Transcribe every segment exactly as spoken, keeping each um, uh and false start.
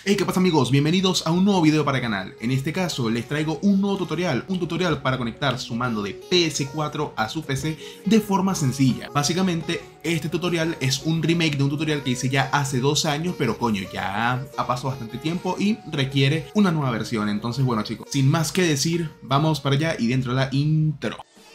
Hey, ¿qué pasa amigos? Bienvenidos a un nuevo video para el canal. En este caso les traigo un nuevo tutorial, un tutorial para conectar su mando de P S cuatro a su P C de forma sencilla. Básicamente este tutorial es un remake de un tutorial que hice ya hace dos años, pero coño, ya ha pasado bastante tiempo y requiere una nueva versión. Entonces bueno chicos, sin más que decir, vamos para allá y dentro de la intro.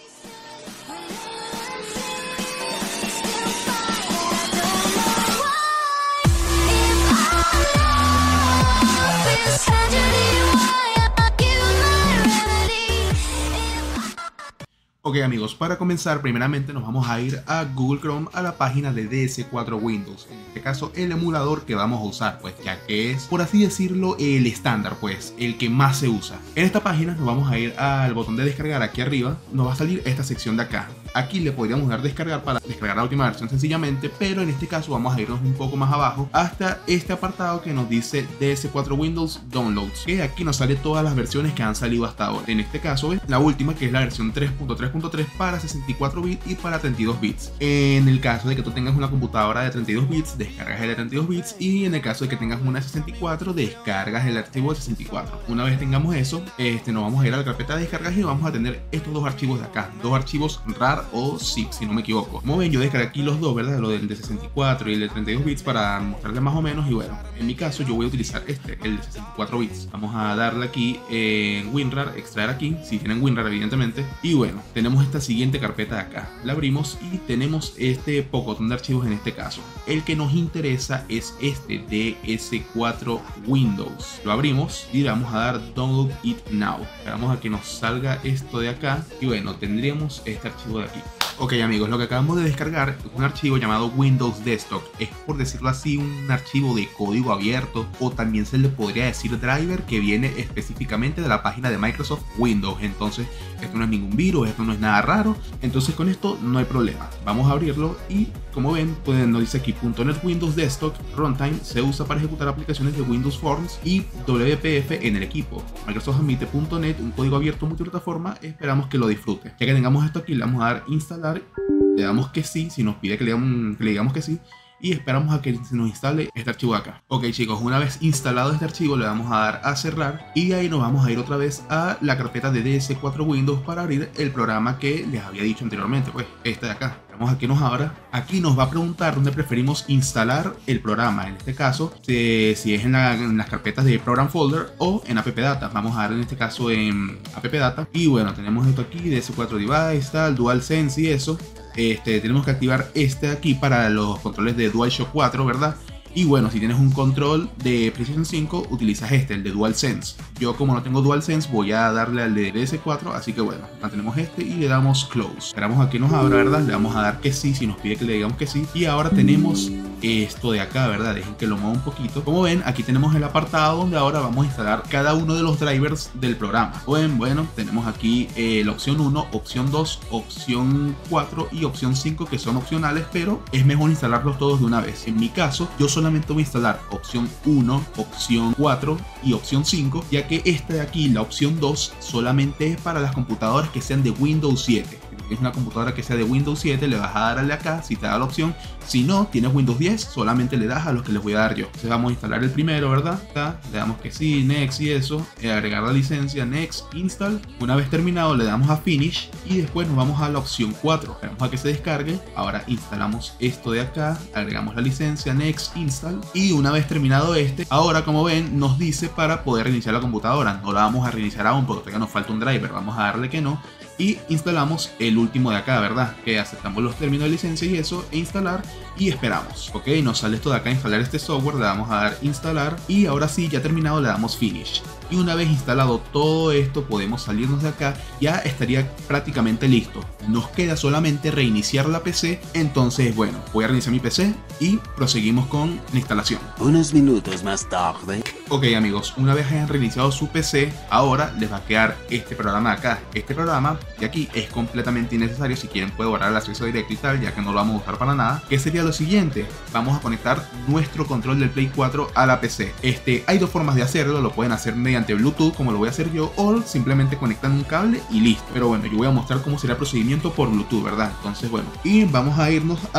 Ok amigos, para comenzar primeramente nos vamos a ir a Google Chrome, a la página de D S cuatro Windows, en este caso el emulador que vamos a usar, pues ya que es, por así decirlo, el estándar, pues el que más se usa. En esta página nos vamos a ir al botón de descargar aquí arriba, nos va a salir esta sección de acá. Aquí le podríamos dar descargar para descargar la última versión sencillamente, pero en este caso vamos a irnos un poco más abajo hasta este apartado que nos dice D S cuatro Windows Downloads, que aquí nos sale todas las versiones que han salido hasta ahora. En este caso ¿ves? La última, que es la versión tres punto tres punto tres para sesenta y cuatro bits y para treinta y dos bits. En el caso de que tú tengas una computadora de treinta y dos bits, descargas el de treinta y dos bits, y en el caso de que tengas una de sesenta y cuatro, descargas el archivo de sesenta y cuatro. Una vez tengamos eso, este, nos vamos a ir a la carpeta de descargas y vamos a tener estos dos archivos de acá, dos archivos rar o zip, si no me equivoco. Como ven, yo descargué aquí los dos, ¿verdad? Lo del de sesenta y cuatro y el de treinta y dos bits para mostrarles más o menos. Y bueno, en mi caso yo voy a utilizar este, el de sesenta y cuatro bits. Vamos a darle aquí en WinRAR, extraer aquí, si tienen WinRAR evidentemente. Y bueno, tenemos esta siguiente carpeta de acá, la abrimos y tenemos este pocotón de archivos en este caso. El que nos interesa es este D S cuatro Windows. Lo abrimos y le vamos a dar Download It Now. Esperamos a que nos salga esto de acá y bueno, tendríamos este archivo de aquí. Ok amigos, lo que acabamos de descargar es un archivo llamado Windows Desktop. Es, por decirlo así, un archivo de código abierto, o también se le podría decir driver, que viene específicamente de la página de Microsoft Windows. Entonces esto no es ningún virus, esto no es nada raro, entonces con esto no hay problema. Vamos a abrirlo y como ven, pues nos dice aquí .NET Windows Desktop Runtime se usa para ejecutar aplicaciones de Windows Forms y W P F en el equipo. Microsoft admite .NET, un código abierto multiplataforma. Esperamos que lo disfrute. Ya que tengamos esto aquí, le vamos a dar instalar. Le damos que sí, si nos pide que le, damos, que le digamos que sí, y esperamos a que se nos instale este archivo de acá. Ok chicos, una vez instalado este archivo le vamos a dar a cerrar y de ahí nos vamos a ir otra vez a la carpeta de D S cuatro Windows para abrir el programa que les había dicho anteriormente, pues este de acá. Vamos a que nos abra. Aquí nos va a preguntar dónde preferimos instalar el programa. En este caso, si, si es en, la, en las carpetas de Program Folder o en App Data. Vamos a dar en este caso en App Data. Y bueno, tenemos esto aquí, D S cuatro Device, tal, DualSense y eso. Este, tenemos que activar este aquí para los controles de DualShock cuatro, ¿verdad? Y bueno, si tienes un control de PlayStation cinco, utilizas este, el de DualSense. Yo como no tengo DualSense, voy a darle al de D S cuatro, así que bueno, mantenemos este y le damos Close. Esperamos a que nos abra, ¿verdad? Le vamos a dar que sí, si nos pide que le digamos que sí. Y ahora tenemos esto de acá, ¿verdad? Dejen que lo mueva un poquito. Como ven, aquí tenemos el apartado donde ahora vamos a instalar cada uno de los drivers del programa. Bueno, bueno, tenemos aquí eh, la opción uno, opción dos, opción cuatro y opción cinco, que son opcionales, pero es mejor instalarlos todos de una vez. En mi caso, yo solo solamente voy a instalar opción uno, opción cuatro y opción cinco, ya que esta de aquí, la opción dos, solamente es para las computadoras que sean de Windows siete. Si tienes una computadora que sea de Windows siete, le vas a darle acá si te da la opción. Si no, tienes Windows diez, solamente le das a los que les voy a dar yo. Entonces vamos a instalar el primero, ¿verdad? Acá le damos que sí, next y eso, eh, agregar la licencia, next, install. Una vez terminado le damos a finish y después nos vamos a la opción cuatro. Esperamos a que se descargue. Ahora instalamos esto de acá, agregamos la licencia, next, install. Y una vez terminado este, ahora como ven nos dice para poder reiniciar la computadora. No la vamos a reiniciar aún porque todavía nos falta un driver. Vamos a darle que no. Y instalamos el último de acá, ¿verdad? Que aceptamos los términos de licencia y eso, e instalar y esperamos. Ok, nos sale esto de acá, instalar este software, le damos a dar instalar y ahora sí, ya terminado, le damos finish. Y una vez instalado todo esto, podemos salirnos de acá, ya estaría prácticamente listo. Nos queda solamente reiniciar la P C, entonces bueno, voy a reiniciar mi P C y proseguimos con la instalación. Unos minutos más tarde. Ok amigos, una vez hayan reiniciado su P C, ahora les va a quedar este programa de acá. Este programa de aquí es completamente innecesario, si quieren pueden borrar el acceso directo y tal, ya que no lo vamos a usar para nada. ¿Qué sería lo siguiente? Vamos a conectar nuestro control del Play cuatro a la P C. Este, hay dos formas de hacerlo, lo pueden hacer mediante Bluetooth como lo voy a hacer yo, o simplemente conectan un cable y listo. Pero bueno, yo voy a mostrar cómo será el procedimiento por Bluetooth, ¿verdad? Entonces bueno, y vamos a irnos a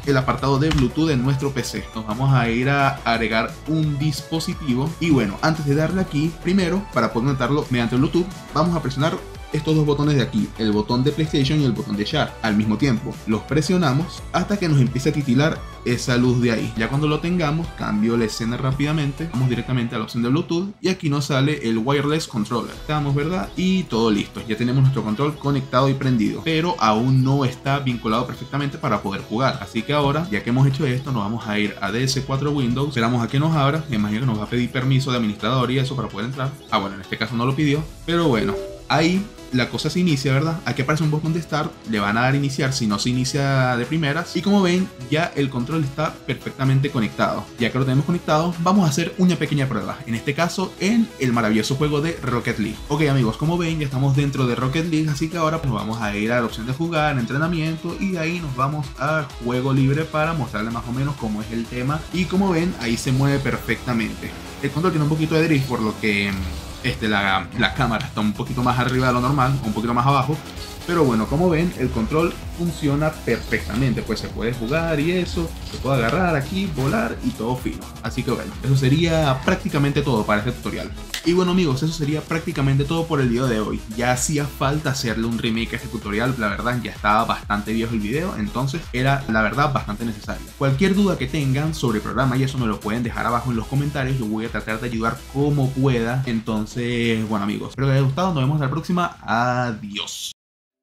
el apartado de Bluetooth en nuestro P C. Nos vamos a ir a agregar un dispositivo y bueno, antes de darle aquí, primero para poder conectarlo mediante Bluetooth, vamos a presionar estos dos botones de aquí, el botón de PlayStation y el botón de Share al mismo tiempo. Los presionamos hasta que nos empiece a titilar esa luz de ahí. Ya cuando lo tengamos, cambio la escena rápidamente, vamos directamente a la opción de Bluetooth y aquí nos sale el Wireless Controller. Estamos, ¿verdad? Y todo listo, ya tenemos nuestro control conectado y prendido, pero aún no está vinculado perfectamente para poder jugar. Así que ahora, ya que hemos hecho esto, nos vamos a ir a D S cuatro Windows, esperamos a que nos abra, me imagino que nos va a pedir permiso de administrador y eso para poder entrar. Ah, bueno, en este caso no lo pidió, pero bueno, ahí la cosa se inicia, ¿verdad? Aquí aparece un botón de Start, le van a dar iniciar si no se inicia de primeras. Y como ven, ya el control está perfectamente conectado. Ya que lo tenemos conectado, vamos a hacer una pequeña prueba. En este caso, en el maravilloso juego de Rocket League. Ok amigos, como ven, ya estamos dentro de Rocket League, así que ahora pues vamos a ir a la opción de jugar, entrenamiento, y de ahí nos vamos a juego libre para mostrarle más o menos cómo es el tema. Y como ven, ahí se mueve perfectamente. El control tiene un poquito de drift, por lo que Este, la, la cámara está un poquito más arriba de lo normal, un poquito más abajo, pero bueno, como ven, el control funciona perfectamente, pues se puede jugar y eso, se puede agarrar aquí, volar y todo fino. Así que bueno, eso sería prácticamente todo para este tutorial. Y bueno amigos, eso sería prácticamente todo por el video de hoy. Ya hacía falta hacerle un remake a este tutorial, la verdad ya estaba bastante viejo el video, entonces era la verdad bastante necesario. Cualquier duda que tengan sobre el programa y eso me lo pueden dejar abajo en los comentarios, yo voy a tratar de ayudar como pueda. Entonces, bueno amigos, espero que les haya gustado, nos vemos en la próxima, adiós.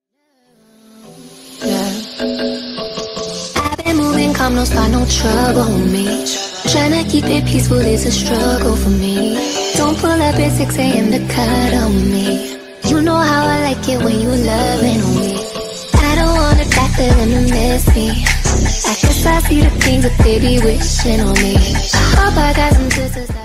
I've been moving calm, no start, no trouble with me. Tryna keep it peaceful is a struggle for me. Don't pull up at six A M to cut on me. You know how I like it when you loving on me. I don't wanna die for them to miss me. I guess I see the things that they be wishing on me. I hope I got some sisters.